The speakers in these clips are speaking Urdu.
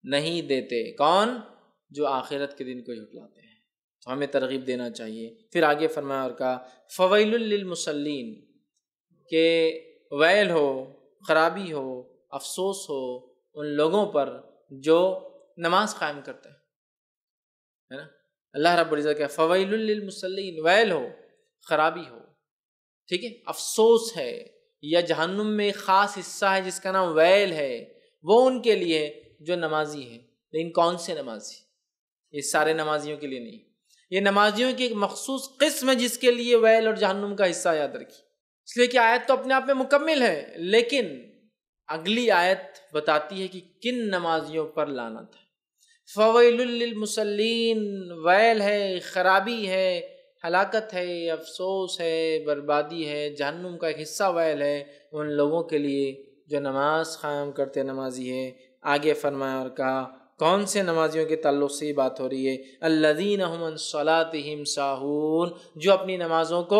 نہیں دیتے۔ کون؟ جو آخرت کے دن کو جھٹلاتے ہیں۔ تو ہمیں ترغیب دینا چاہیے۔ پھر آگے فرمایا اور کہا فویل للمصلین، کہ ویل ہو، خرابی ہو، افسوس ہو ان لوگوں پر جو نماز قائم کرتے ہیں، ہے نا۔ اللہ رب العزت کہ فویل للمصلین، ویل ہو، خرابی ہو، ٹھیک ہے، افسوس ہے، یا جہنم میں ایک خاص حصہ ہے جس کا نام ویل ہے، وہ ان کے لیے جو نمازی ہیں۔ لیکن کون سے نمازی؟ یہ سارے نمازیوں کے لیے نہیں، یہ نمازیوں کی ایک مخصوص قسم ہے جس کے لیے ویل اور جہنم کا حصہ یاد رکھی۔ اس لیے کہ آیت تو اپنے آپ میں مکمل ہے، لیکن اگلی آیت بتاتی ہے کہ کن نمازیوں پر لعنت ہے۔ فویل للمصلین، ویل ہے، خرابی ہے، ہلاکت ہے، افسوس ہے، بربادی ہے، جہنم کا ایک حصہ ویل ہے ان لوگوں کے لیے جو نماز قائم کرتے نمازی ہے۔ آگے فرمایا اور کہا کون سے نمازیوں کے تعلق سے یہ بات ہو رہی ہے؟ الذین هم عن صلاتهم ساہون، جو اپنی نمازوں کو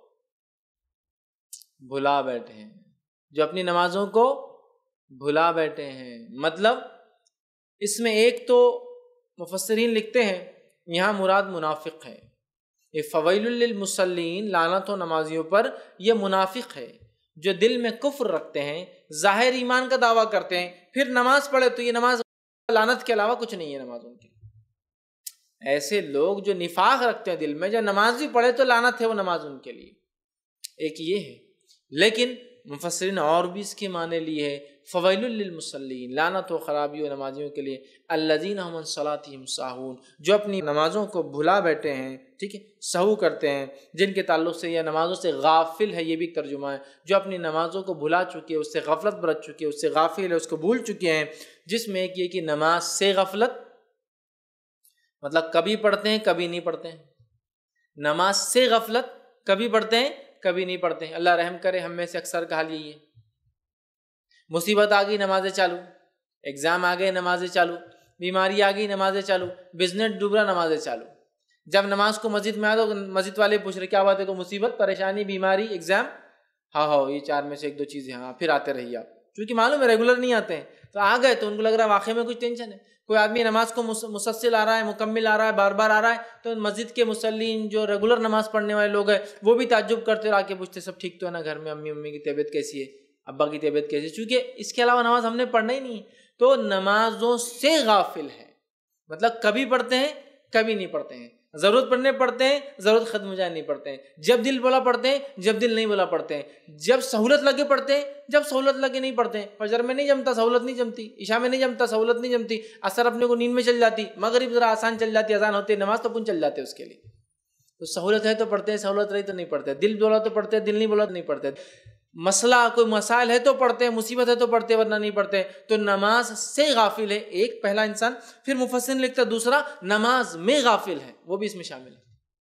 بھلا بیٹھے ہیں، جو اپنی نمازوں کو بھلا بیٹھے ہیں۔ مطلب اس میں ایک تو مفسرین لکھتے ہیں یہاں مراد منافق ہے، یہ فویل للمصلین لعنت ہو نمازیوں پر، یہ منافق ہے جو دل میں کفر رکھتے ہیں، ظاہر ایمان کا دعویٰ کرتے ہیں، پھر نماز پڑھے تو یہ نماز لعنت کے علاوہ کچھ نہیں ہے نماز ان کی۔ ایسے لوگ جو نفاق رکھتے ہیں دل میں، جو نماز بھی پڑھے تو لعنت ہے وہ نماز ان کے لیے، ایک یہ ہے۔ لیکن مفسرین اور بھی اس کے معنی لیے ہے فویل للمصلین، لعنت و خرابی و نمازیوں کے لیے، الذین هم عن صلاتهم ساہون، جو اپنی نمازوں کو بھلا بیٹھے ہیں، ٹھیک ہے، سہو کرتے ہیں، جن کے تعلق سے یہ نمازوں سے غافل ہے، یہ بھی ایک ترجمہ ہے، جو اپنی نمازوں کو بھلا چکے، اس سے غفلت برت چکے، اس سے غافل ہے، اس کو بھول چکے ہیں، جس میں ایک یہ کہ نماز سے غفلت، مطلب کبھی پڑھتے ہیں کبھی نہیں پڑھتے ہیں، نماز سے غفلت، کبھی پڑھتے ہیں کبھی نہیں پڑھتے ہیں۔ اللہ رحم کرے، ہم میں سے اکثر کا حال یہی ہے، مصیبت آ گئی نمازیں چالو، ایگزام آ گئے نمازیں چالو، بیماری آ گئی نمازیں چالو، بزنس ڈوب رہا نمازیں چالو۔ جب نماز کو مسجد میں آیا تو مسجد والے پوچھ رہے کیا بات ہے، کو مصیبت، پریشانی، بیماری، ایگزام؟ ہاں یہ چار میں سے ایک دو چیزیں، ہاں پھر آتے رہیے آپ، کیونکہ معلوم ہے ریگولر نہیں آتے ہیں، تو آ گئے تو ان کو لگ رہا ہے واقعی میں کچھ ٹینشن ہے۔ کوئی آدمی نماز کو مسلسل آ رہا ہے، مکمل آ رہا ہے، بار بار آ رہا ہے، تو مسجد کے مصلین جو ریگولر نماز پڑھنے والے لوگ ہیں وہ بھی تعجب کرتے اور آ کے پوچھتے سب ٹھیک تو ہے نا گھر میں، امی کی طبیعت کیسی ہے، ابا کی طبیعت کیسی ہے، چونکہ اس کے علاوہ نماز ہم نے پڑھنا ہی نہیں ہے۔ تو نمازوں سے غافل ہے، مطلب کبھی پڑھتے ہیں کبھی نہیں پڑھتے ہیں، ضرورت پڑنے پڑھتے ہیں، ضرورت ختم ہو جائے نہیں پڑھتے ہیں، جب دل بولا پڑھتے ہیں، جب دل نہیں بولا پڑھتے ہیں، جب سہولت لگے پڑھتے ہیں، جب سہولت لگے نہیں پڑھتے ہیں۔ فجر میں نہیں جمتا سہولت نہیں جمتی، عشاء میں نہیں جمتا سہولت نہیں جمتی، عصر اپنے کو نیند میں چل جاتی، مغرب ذرا آسان چل جاتی، اذان ہوتی ہے، نماز تو پن چل جاتے اس کے لیے۔ تو سہولت ہے تو پڑھتے ہیں، سہولت رہی تو نہیں پڑھتے، دل بولا تو پڑھتے ہیں، دل نہیں بولا تو نہیں پڑھتے، مسئلہ کوئی مسائل ہے تو پڑھتے ہیں، مصیبت ہے تو پڑھتے ہیں، ورنہ نہیں پڑھتے۔ تو نماز سے غافل ہے ایک پہلا انسان، پھر مفسر لکھتا ہے دوسرا نماز میں غافل ہے، وہ بھی اس میں شامل ہے،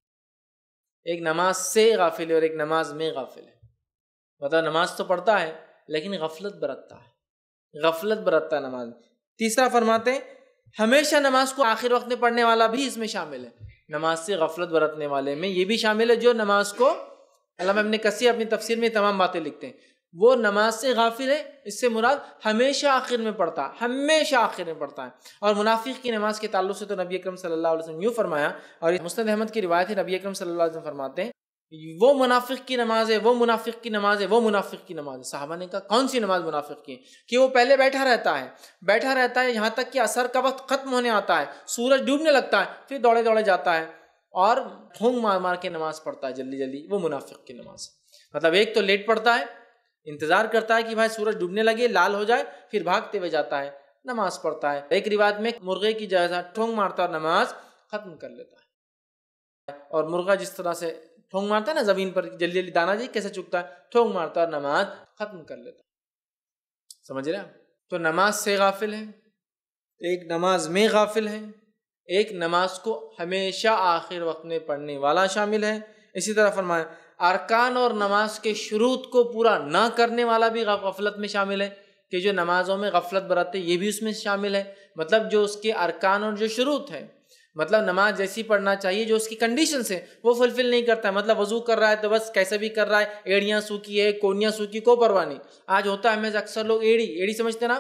ایک نماز سے غافل ہے اور ایک نماز میں غافل ہے، مطلب نماز تو پڑھتا ہے لیکن غفلت برتتا ہے، غفلت برتتا ہے نماز۔ تیسرا فرماتے ہیں ہمیشہ نماز کو آخر وقت میں پڑھنے والا بھی اس میں شامل ہے، نماز سے غفلت برتنے والے میں یہ بھی شامل ہے جو نماز کو، علامہ ابن کثیر اپنی تفسیر میں تمام باتیں لکھتے ہیں، وہ نماز سے غافل ہے، اس سے مراد ہمیشہ آخر میں پڑھتا ہے، ہمیشہ آخر میں پڑھتا ہے۔ اور منافق کی نماز کے تعلق سے تو نبی اکرم صلی اللہ علیہ وسلم یوں فرمایا، اور مسند احمد کی روایت ہے، نبی اکرم صلی اللہ علیہ وسلم فرماتے ہیں وہ منافق کی نماز ہے، وہ منافق کی نماز ہے، وہ منافق کی نماز ہے۔ صحابہ نے کہا کون سی نماز منافق کی ہے؟ کہ وہ پہلے بیٹھا رہتا ہے یہاں تک کہ عصر کا وقت ختم ہونے آتا ہے، سورج ڈوبنے لگتا ہے، پھر دوڑے دوڑے جاتا ہے اور ٹھونگ مار مار کے نماز پڑھتا ہے جلدی جلدی، وہ منافق کی نماز ہے۔ مطلب ایک تو لیٹ پڑھتا ہے، انتظار کرتا ہے کہ بھائی سورج ڈوبنے لگے، لال ہو جائے، پھر بھاگتے ہوئے جاتا ہے نماز پڑھتا ہے۔ ایک روایت میں مرغے کی جیسا ٹھونگ مارتا اور نماز ختم کر لیتا ہے، اور مرغا جس طرح سے ٹھونگ مارتا ہے نا زمین پر جلدی جلدی، دانا جی کیسے چکتا ہے، ٹھونگ مارتا اور نماز ختم کر لیتا ہے۔ سمجھ رہے ہیں؟ تو نماز سے غافل ہے، ایک نماز میں غافل ہے، ایک نماز کو ہمیشہ آخر وقت میں پڑھنے والا شامل ہے۔ اسی طرح فرمایا ارکان اور نماز کے شروط کو پورا نہ کرنے والا بھی غفلت میں شامل ہے، کہ جو نمازوں میں غفلت برتے یہ بھی اس میں شامل ہے، مطلب جو اس کے ارکان اور جو شروط ہے، مطلب نماز جیسی پڑھنا چاہیے جو اس کی کنڈیشنز ہیں وہ فلفل نہیں کرتا ہے، مطلب وضو کر رہا ہے تو بس کیسے بھی کر رہا ہے، ایڑیاں سوکھی ہے، کونیاں سوکھی، کو پرواہ نہیں۔ آج ہوتا ہے ہمیں اکثر لوگ ایڑی سمجھتے نا،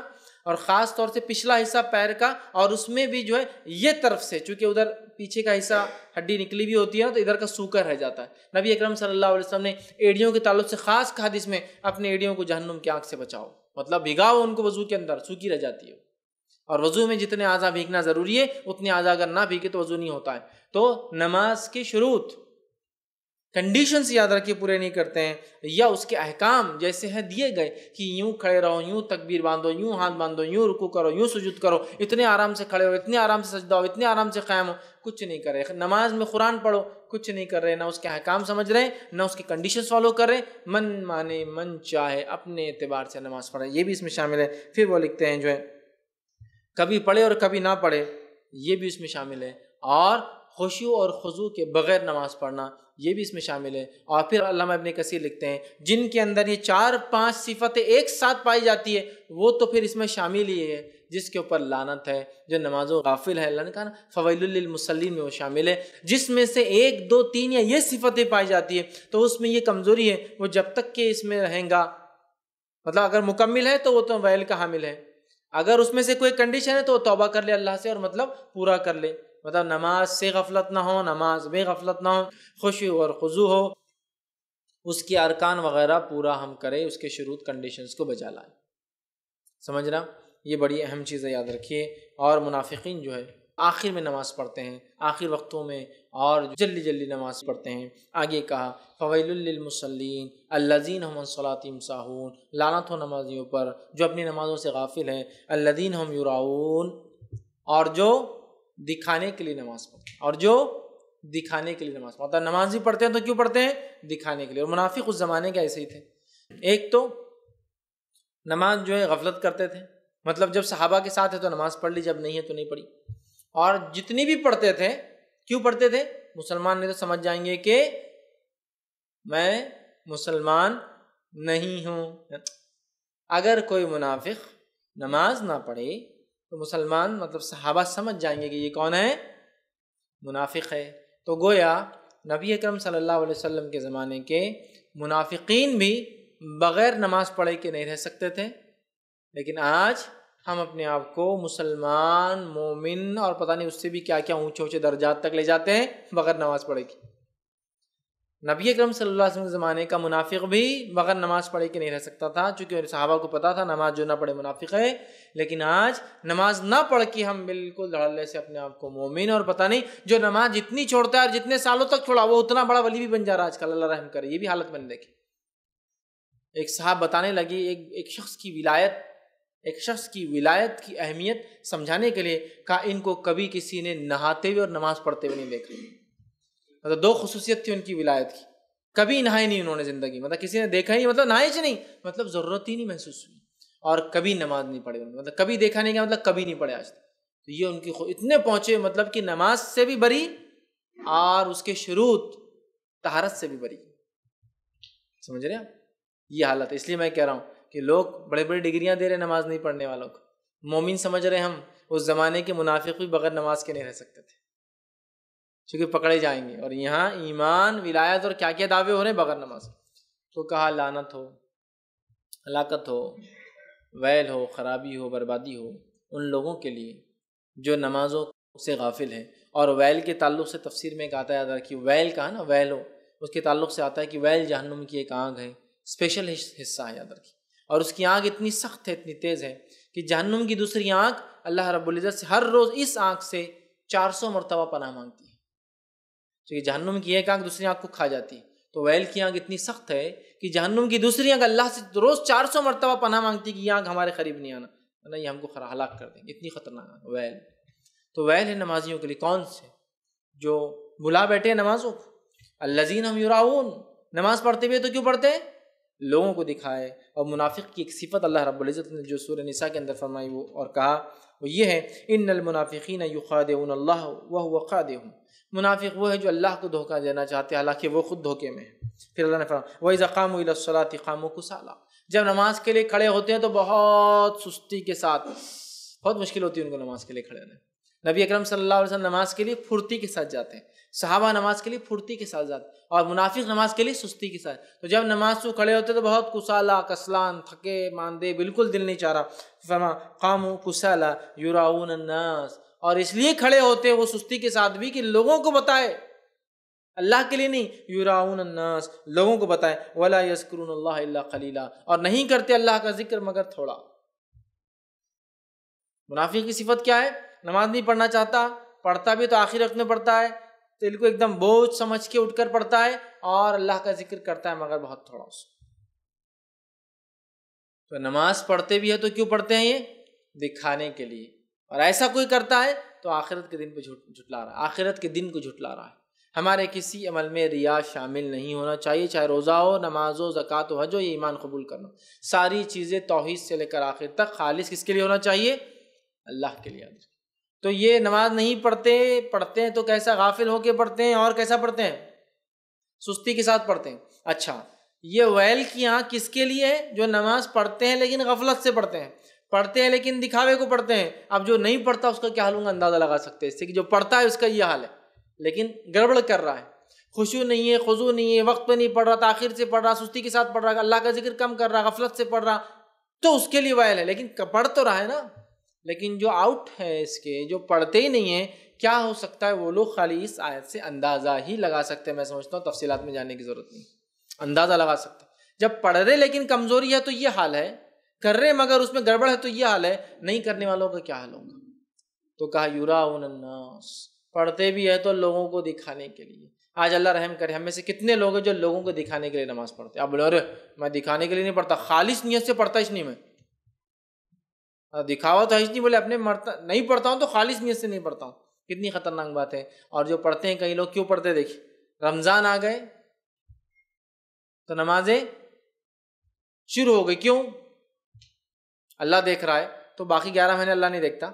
اور خاص طور سے پچھلا حصہ پیر کا، اور اس میں بھی جو ہے یہ طرف سے، چونکہ ادھر پیچھے کا حصہ ہڈی نکلی بھی ہوتی ہے تو ادھر کا سوکھا رہ جاتا ہے۔ نبی اکرم صلی اللہ علیہ وسلم نے ایڑیوں کے تعلق سے خاص کہا حدیث میں اپنے ایڑیوں کو جہنم کی آنکھ سے بچاؤ، مطلب بھگاؤ ان کو وضو کے اندر، سوکھی رہ جاتی ہے، اور وضو میں جتنے اعضاء بھیگنا ضروری ہے اتنے اعضاء اگر نہ بھیگے تو وضو نہیں ہوتا ہے۔ تو نماز کے شروط کنڈیشنز یاد رکھیے پورے نہیں کرتے ہیں، یا اس کے احکام جیسے ہیں دیے گئے کہ یوں کھڑے رہو، یوں تکبیر باندھو، یوں ہاتھ باندھو، یوں رکوع کرو، یوں سجود کرو، اتنے آرام سے کھڑے ہو، اتنے آرام سے سجدہ ہو، اتنے آرام سے قائم ہو، کچھ نہیں کر رہے۔ نماز میں قرآن پڑھو، کچھ نہیں کر رہے، نہ اس کے احکام سمجھ رہے، نہ اس کی کنڈیشنز فالو کر رہے، من مانے من چاہے اپنے اعتبار سے نماز پڑھے، یہ بھی اس میں شامل ہے۔ پھر وہ لکھتے ہیں جو ہے کبھی پڑھے اور کبھی نہ پڑھے، یہ بھی اس میں شامل ہے، اور خشوع اور خضوع کے بغیر نماز پڑھنا یہ بھی اس میں شامل ہے۔ اور پھر علامہ ابن کثیر لکھتے ہیں جن کے اندر یہ 4-5 صفتیں ایک ساتھ پائی جاتی ہے وہ تو پھر اس میں شامل ہی ہے، جس کے اوپر لعنت ہے، جو نمازوں غافل ہے، اللہ نے کہا نا فویل للمصلین میں وہ شامل ہے۔ جس میں سے 1 2 3 یا یہ صفتیں پائی جاتی ہے تو اس میں یہ کمزوری ہے، وہ جب تک کہ اس میں رہیں گا، مطلب اگر مکمل ہے تو وہ تو ویل کا حامل ہے، اگر اس میں سے کوئی کنڈیشن ہے تو وہ توبہ کر لے اللہ سے اور مطلب پورا کر لے، مطلب نماز سے غفلت نہ ہو، نماز میں غفلت نہ ہو، خشوع اور خضوع ہو، اس کے ارکان وغیرہ پورا ہم کریں، اس کے شروط کنڈیشنز کو بجا لائیں۔ سمجھ رہا؟ یہ بڑی اہم چیز ہے، یاد رکھیے۔ اور منافقین جو ہے آخر میں نماز پڑھتے ہیں، آخر وقتوں میں، اور جلدی جلدی نماز پڑھتے ہیں۔ آگے کہا فویل للمصلین الذین هم عن صلاتهم ساہون، لعنت ہو نمازیوں پر جو اپنی نمازوں سے غافل ہیں، الذین هم یراؤون، اور جو دکھانے کے لیے نماز پڑھتے ہیں، اور جو دکھانے کے لیے نماز پڑھتے ہیں۔ نماز بھی پڑھتے ہیں تو کیوں پڑھتے ہیں؟ دکھانے کے لیے۔ اور منافق اس زمانے کے ایسے ہی تھے، ایک تو نماز جو ہے غفلت کرتے تھے، مطلب جب صحابہ کے ساتھ ہے تو نماز پڑھ لی، جب نہیں ہے تو نہیں پڑھی، اور جتنی بھی پڑھتے تھے کیوں پڑھتے تھے؟ مسلمان نہیں تو سمجھ جائیں گے کہ میں مسلمان نہیں ہوں۔ اگر کوئی منافق نماز نہ پڑھے تو مسلمان مطلب صحابہ سمجھ جائیں گے کہ یہ کون ہے؟ منافق ہے۔ تو گویا نبی اکرم صلی اللہ علیہ وسلم کے زمانے کے منافقین بھی بغیر نماز پڑھے کے نہیں رہ سکتے تھے، لیکن آج ہم اپنے آپ کو مسلمان، مومن، اور پتہ نہیں اس سے بھی کیا کیا اونچے اونچے درجات تک لے جاتے ہیں بغیر نماز پڑھے کے۔ نبی اکرم صلی اللہ علیہ وسلم کے زمانے کا منافق بھی بغیر نماز پڑھے کے نہیں رہ سکتا تھا، چونکہ صحابہ کو پتا تھا نماز جو نہ پڑھے منافق ہے۔ لیکن آج نماز نہ پڑھ کے ہم بالکل دھڑلے سے اپنے آپ کو مومن، اور پتہ نہیں جو نماز جتنی چھوڑتا ہے اور جتنے سالوں تک چھوڑا وہ اتنا بڑا ولی بھی بن جا رہا ہے آج کل، اللہ رحم کرے۔ یہ بھی حالت بن دیکھی، ایک صاحب بتانے لگی ایک شخص کی ولایت کی اہمیت سمجھانے کے لیے کہا ان کو کبھی کسی نے نہاتے ہوئے اور نماز پڑھتے ہوئے نہیں دیکھا۔ مطلب 2 خصوصیت تھی ان کی ولایت کی، کبھی نہائے نہیں انہوں نے زندگی، مطلب کسی نے دیکھا ہی، مطلب نہائے نہیں، مطلب ضرورت ہی نہیں محسوس ہوئی، اور کبھی نماز نہیں پڑھے، مطلب کبھی دیکھا نہیں گیا، مطلب کبھی نہیں پڑھے آج تک۔ تو یہ ان کی اتنے پہنچے مطلب کہ نماز سے بھی بری اور اس کے شروط طہارت سے بھی بری۔ سمجھ رہے ہیں؟ یہ حالت ہے۔ اس لیے میں کہہ رہا ہوں کہ لوگ بڑے بڑے ڈگریاں دے رہے نماز نہیں پڑھنے والوں کو، مومن سمجھ رہے ہم، اس زمانے کے منافق بھی بغیر نماز کے نہیں رہ سکتے تھے، چونکہ پکڑے جائیں گے۔ اور یہاں ایمان، ولایت اور کیا کیا دعوے ہو رہے ہیں بغیر نماز۔ تو کہا لعنت ہو، ہلاکت ہو، ویل ہو، خرابی ہو، بربادی ہو ان لوگوں کے لیے جو نمازوں سے غافل ہیں۔ اور ویل کے تعلق سے تفسیر میں ایک آتا ہے، یاد رکھیے، ویل کہا نا، ویل ہو، اس کے تعلق سے آتا ہے کہ ویل جہنم کی ایک آگ ہے، اسپیشل حصہ ہے، یاد رکھیے۔ اور اس کی آگ اتنی سخت ہے، اتنی تیز ہے کہ جہنم کی دوسری آگ اللہ رب العزت سے ہر روز اس آگ سے 400 مرتبہ پناہ مانگتی ہے، کیونکہ جہنم کی ایک آگ دوسری آگ کو کھا جاتی ہے۔ تو ویل کی آگ اتنی سخت ہے کہ جہنم کی دوسری آگ اللہ سے روز 400 مرتبہ پناہ مانگتی ہے کہ یہ آگ ہمارے قریب نہیں آنا، ورنہ یہ ہم کو ہلاک کر دیں گے، اتنی خطرناک ویل۔ تو ویل ہے نمازیوں کے لیے، کون سے؟ جو بلا بیٹھے ہیں نمازوں کو، الذین هم یراؤون، نماز پڑھتے ہوئے تو کیوں پڑھتے ہیں؟ لوگوں کو دکھائے۔ اور منافق کی ایک صفت اللہ رب العزت نے جو سورہ نساء کے اندر فرمائی وہ اور کہا وہ یہ ہے، ان المنافقین یخادعون اللہ وهو خادعهم، منافق وہ ہے جو اللہ کو دھوکہ دینا چاہتے ہیں حالانکہ وہ خود دھوکے میں ہے۔ پھر اللہ نے فرمایا وَإِذَا قَامُوا إِلَى الصَّلَاةِ قَامُوا كُسَالَىٰ، جب نماز کے لیے کھڑے ہوتے ہیں تو بہت سستی کے ساتھ، بہت مشکل ہوتی ہے ان کو نماز کے لیے کھڑے ہونے، نبی اکرم صلی اللہ علیہ وسلم نماز کے لیے پھرتی کے ساتھ جاتے ہیں، صحابہ نماز کے لیے پھرتی کے ساتھ جاتے ہیں، اور منافق نماز کے لیے سستی کے ساتھ. تو جب نماز سے کھڑے ہوتے تو بہت کسالہ، کسلان، تھکے ماندے، بالکل دل نہیں چاہ رہا. فرما قاموا کسالى یراؤون الناس، اور اس لیے کھڑے ہوتے وہ سستی کے ساتھ بھی کہ لوگوں کو بتائے، اللہ کے لیے نہیں. یراؤون الناس، لوگوں کو بتائے. ولا یذکرون اللہ الا قلیلا، اور نہیں کرتے اللہ کا ذکر مگر تھوڑا. منافق کی صفت کیا ہے؟ نماز نہیں پڑھنا چاہتا، پڑھتا بھی تو آخر وقت میں پڑھتا ہے، دل کو ایک دم بوجھ سمجھ کے اٹھ کر پڑھتا ہے، اور اللہ کا ذکر کرتا ہے مگر بہت تھوڑا. تو نماز پڑھتے بھی ہے تو کیوں پڑھتے ہیں؟ یہ دکھانے کے لیے. اور ایسا کوئی کرتا ہے تو آخرت کے دن پہ جھٹلا رہا ہے، آخرت کے دن کو جھٹلا رہا ہے. ہمارے کسی عمل میں ریا شامل نہیں ہونا چاہیے، چاہے روزہ ہو، نماز ہو، زکوٰۃ ہو، حج ہو، یہ ایمان قبول کرنا. ساری چیزیں توحید سے لے کر آخر تک خالص کس کے لیے ہونا چاہیے؟ اللہ کے لیے. تو یہ نماز نہیں پڑھتے ہیں تو کیسا غافل ہو کے پڑھتے ہیں، اور کیسا پڑھتے ہیں؟ سستی کے ساتھ پڑھتے ہیں. اچھا، یہ ویل کی آنکھ کس کے لیے ہے؟ جو نماز پڑھتے ہیں لیکن غفلت سے پڑھتے ہیں، پڑھتے ہیں لیکن دکھاوے کو پڑھتے ہیں. اب جو نہیں پڑھتا اس کا کیا حال ہوگا اندازہ لگا سکتے ہیں اس سے کہ جو پڑھتا ہے اس کا یہ حال ہے، لیکن گڑبڑ کر رہا ہے، خشوع نہیں ہے، خضوع نہیں ہے، وقت پہ نہیں پڑھ رہا، تاخیر سے پڑھ رہا، سستی کے ساتھ پڑھ رہا، اللہ کا ذکر کم کر رہا، غفلت سے پڑھ رہا، تو اس کے لیے ویل ہے. لیکن پڑھ تو رہا ہے نا. لیکن جو آؤٹ ہے اس کے، جو پڑھتے ہی نہیں ہیں، کیا ہو سکتا ہے؟ وہ لوگ خالی اس آیت سے اندازہ ہی لگا سکتے ہیں. میں سمجھتا ہوں تفصیلات میں جانے کی ضرورت نہیں، اندازہ لگا سکتے ہیں. جب پڑھ رہے لیکن کمزوری ہے تو یہ حال ہے، کر رہے مگر اس میں گڑبڑ ہے تو یہ حال ہے، نہیں کرنے والوں کا کیا حال ہوگا؟ تو کہا یراؤون الناس، پڑھتے بھی ہے تو لوگوں کو دکھانے کے لیے. آج اللہ رحم کرے، ہم میں سے کتنے لوگ ہیں جو لوگوں کو دکھانے کے لیے نماز پڑھتے ہیں. اب بولے ارے میں دکھانے کے لیے نہیں پڑھتا، خالص نیت سے پڑھتا اس نہیں، میں دکھاوا تو ہے نہیں، بولے اپنے نہیں پڑھتا ہوں تو خالص نیت سے نہیں پڑھتا ہوں. کتنی خطرناک بات ہے. اور جو پڑھتے ہیں، کئی لوگ کیوں پڑھتے دیکھیں، رمضان آ گئے تو نمازیں شروع ہو گئی. کیوں؟ اللہ دیکھ رہا ہے تو باقی 11 مہینے اللہ نہیں دیکھتا.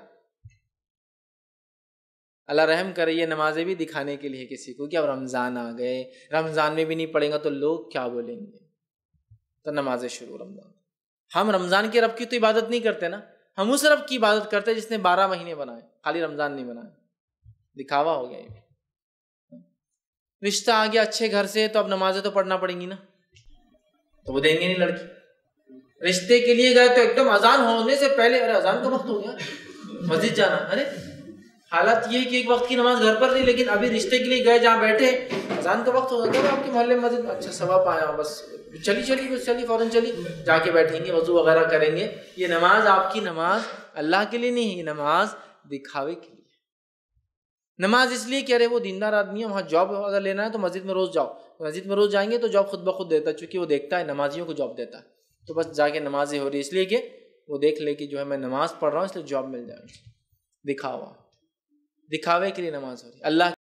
اللہ رحم کرے، یہ نمازیں بھی دکھانے کے لیے کسی کو کہ اب رمضان آ گئے، رمضان میں بھی نہیں پڑھیں گا تو لوگ کیا بولیں گے، تو نمازیں شروع. رمضان، ہم رمضان کے رب کی تو عبادت نہیں کرتے نا، ہم اس رب کی عبادت کرتے جس نے 12 مہینے بنائے، خالی رمضان نہیں بنائے. دکھاوا ہو گیا. یہ رشتہ آ گیا اچھے گھر سے تو اب نمازیں تو پڑھنا پڑیں گی نا، تو وہ دیں گے نہیں لڑکی. رشتے کے لیے گئے تو ایک دم اذان ہونے سے پہلے، ارے اذان کا وقت ہو گیا، مسجد جانا. ارے حالت یہ کہ ایک وقت کی نماز گھر پر نہیں، لیکن ابھی رشتے کے لیے گئے جہاں بیٹھے، اذان کا وقت ہو گیا، آپ کے محلے میں مسجد، اچھا ثواب آیا، بس چلی فوراً چلی جا کے بیٹھیں گے، وضو وغیرہ کریں گے. یہ نماز آپ کی نماز اللہ کے لیے نہیں ہے، یہ نماز دکھاوے کے لیے. نماز اس لیے کہ ارے وہ دیندار آدمی ہے، وہاں جاب اگر لینا ہے تو مسجد میں روز جاؤ، مسجد میں روز جائیں گے تو جاب خود بخود دیتا ہے، چونکہ وہ دیکھتا ہے نمازیوں کو جاب دیتا ہے. تو بس جا کے نمازیں ہو رہی اس لیے کہ وہ دیکھ لے کہ جو ہے میں نماز پڑھ رہا ہوں اس لیے جاب مل جائے. دکھاوے کے لیے نماز ہو رہی. اللہ